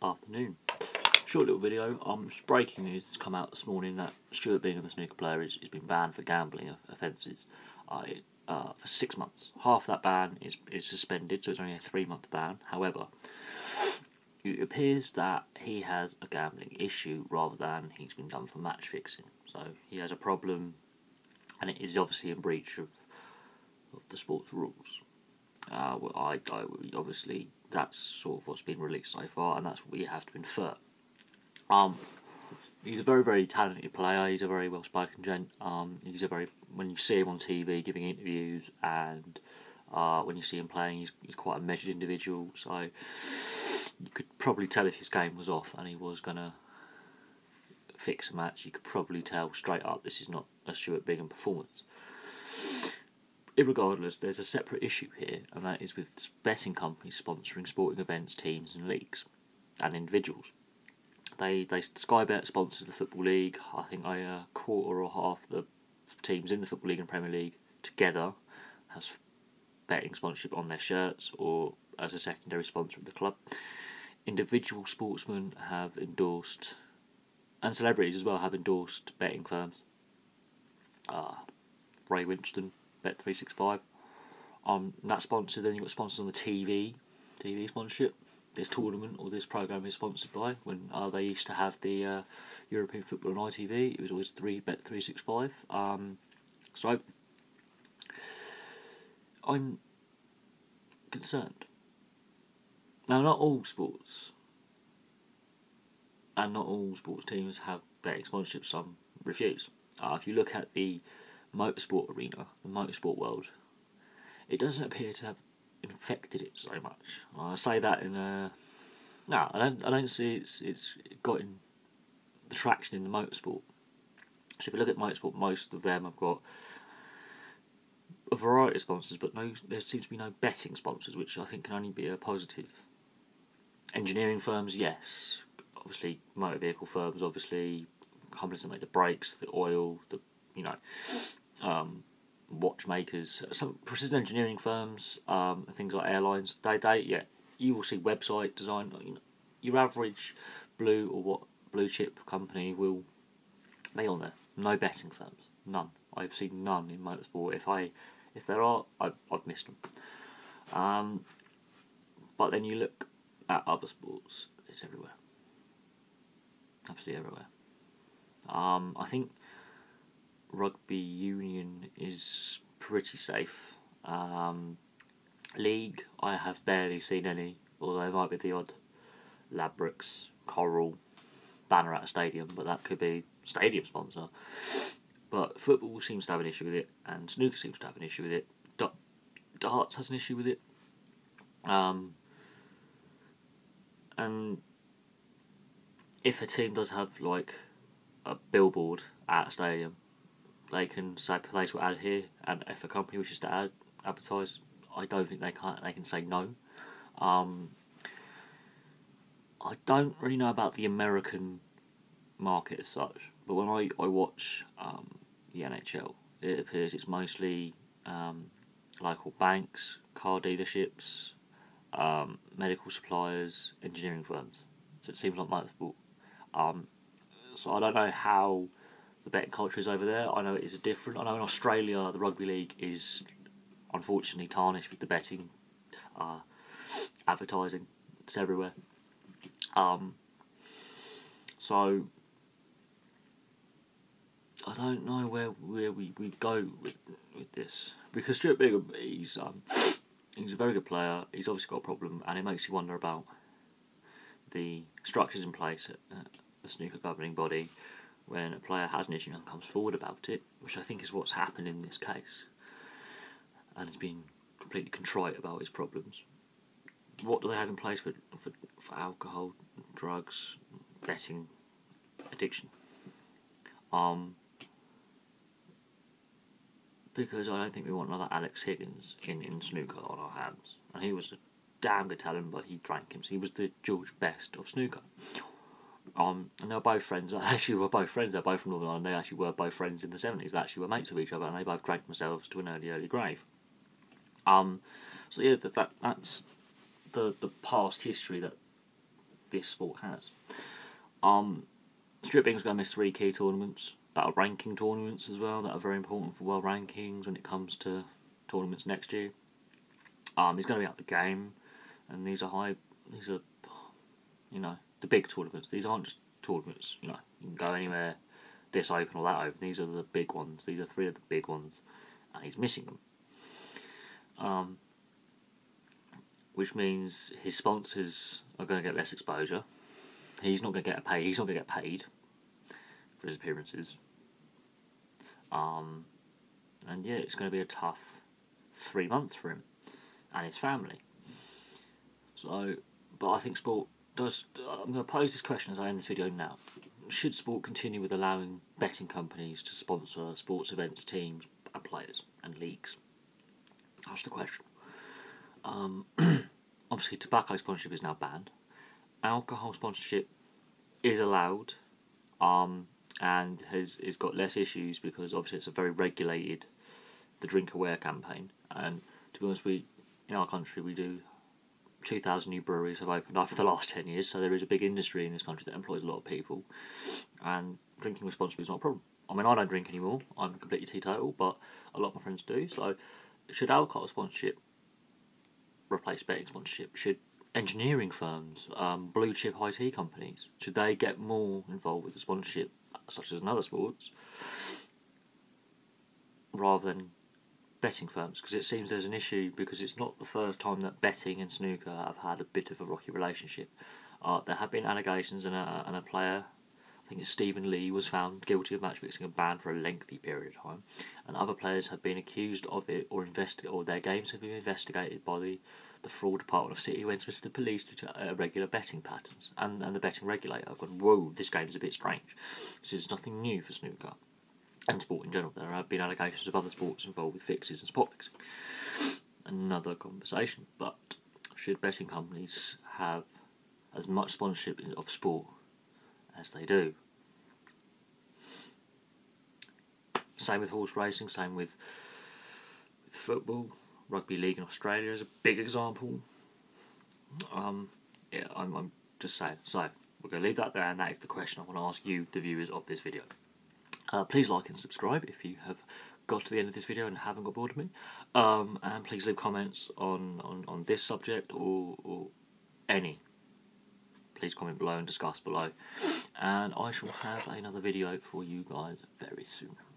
afternoon. Short little video. It's breaking news has come out this morning that Stuart Bingham, the snooker player, has been banned for gambling offences for 6 months. Half that ban is suspended, so it's only a 3-month ban. However, it appears that he has a gambling issue rather than he's been done for match fixing. So he has a problem, and it is obviously in breach of the sport's rules. Obviously that's sort of what's been released so far, and that's what we have to infer. He's a very, very talented player. He's a very well-spoken gent. When you see him on TV giving interviews, and when you see him playing, he's quite a measured individual. So you could probably tell if his game was off and he was gonna fix a match. You could probably tell straight up this is not a Stuart Bingham performance. Irregardless, there's a separate issue here, and that is with betting companies sponsoring sporting events, teams and leagues and individuals. Sky Bet sponsors the Football League. I think a quarter or half the teams in the Football League and Premier League together has betting sponsorship on their shirts or as a secondary sponsor of the club. Individual sportsmen have endorsed, and celebrities as well have endorsed betting firms. Ray Winston, Bet365. That sponsor. Then you've got sponsors on the TV sponsorship. This tournament or this programme is sponsored by. When they used to have the European football on ITV, it was always Bet365. So I'm concerned. Now, not all sports and not all sports teams have betting sponsorship. Some refuse. If you look at the motorsport arena, the motorsport world, it doesn't appear to have infected it so much. I say that in a... No, I don't see it's gotten the traction in the motorsport. So if you look at motorsport, most of them have got a variety of sponsors, but there seems to be no betting sponsors, which I think can only be a positive. Engineering firms, yes. Obviously, motor vehicle firms, obviously, companies that make the brakes, the oil, watchmakers, some precision engineering firms, things like airlines. You will see website design. Your average blue chip company will be on there. No betting firms, none. I've seen none in motorsport. If there are, I've missed them. But then you look at other sports, it's everywhere. Absolutely everywhere. I think rugby union is pretty safe. League, I have barely seen any, although there might be the odd Ladbrokes, Coral banner at a stadium, but that could be stadium sponsor. But football seems to have an issue with it, and snooker seems to have an issue with it. Darts has an issue with it. And if a team does have like a billboard at a stadium, they can say place will add here, and if a company wishes to advertise, I don't think they can say no. I don't really know about the American market as such, but when I watch the NHL, it appears it's mostly local banks, car dealerships, medical suppliers, engineering firms. So it seems like motorsport. So I don't know how the betting culture is over there. I know it is different. I know in Australia the rugby league is unfortunately tarnished with the betting advertising. It's everywhere. So I don't know where we go with this, because Stuart Bingham, he's a very good player. He's obviously got a problem, and it makes you wonder about the structures in place at the snooker governing body when a player has an issue and comes forward about it, which I think is what's happened in this case, and has been completely contrite about his problems. What do they have in place for alcohol, drugs, betting, addiction? Because I don't think we want another Alex Higgins in snooker on our hands. And he was a damn good talent, but he drank him. So he was the George Best of snooker. And they were both friends. Actually, were both friends. They're both from Northern Ireland. They actually were both friends in the 70s. They actually were mates with each other, and they both drank themselves to an early grave. So yeah, that's the past history that this sport has. Stuart Bingham's going to miss 3 key tournaments that are ranking tournaments as well, that are very important for world rankings when it comes to tournaments next year. He's going to be out the game, and these are, you know, the big tournaments. These aren't just tournaments, you know, you can go anywhere, this open or that open. These are the big ones. These are 3 of the big ones, and he's missing them. Which means his sponsors are going to get less exposure. He's not going to get paid. He's not going to get paid for his appearances. And yeah, it's going to be a tough 3 months for him and his family. So, but I think sport does. I'm going to pose this question as I end this video now. Should sport continue with allowing betting companies to sponsor sports events, teams, and players and leagues? That's the question. Obviously, tobacco sponsorship is now banned. Alcohol sponsorship is allowed, and has got less issues because obviously it's a very regulated, the Drink Aware campaign. And to be honest, in our country we do 2,000 new breweries have opened up for the last 10 years, so there is a big industry in this country that employs a lot of people, and drinking responsibly is not a problem. I mean, I don't drink anymore, I'm completely teetotal, but a lot of my friends do. So should alcohol sponsorship replace betting sponsorship? Should engineering firms, blue chip IT companies, should they get more involved with the sponsorship, such as in other sports, rather than betting firms? Because it seems there's an issue, because it's not the first time that betting and snooker have had a bit of a rocky relationship. There have been allegations, and a player, I think it's Stephen Lee, was found guilty of match fixing and banned for a lengthy period of time, and other players have been accused of it, or their games have been investigated by the fraud department of City Westminster Police due to irregular betting patterns, and the betting regulator have gone, whoa, this game is a bit strange. This is nothing new for snooker and sport in general. There have been allegations of other sports involved with fixes and spot fixing. Another conversation. But should betting companies have as much sponsorship of sport as they do? Same with horse racing, same with football. Rugby league in Australia is a big example. Yeah, I'm just saying. So we're going to leave that there, and that is the question I want to ask you, the viewers of this video. Please like and subscribe if you have got to the end of this video and haven't got bored of me. And please leave comments on this subject or any. Please comment below and discuss below. And I shall have another video for you guys very soon.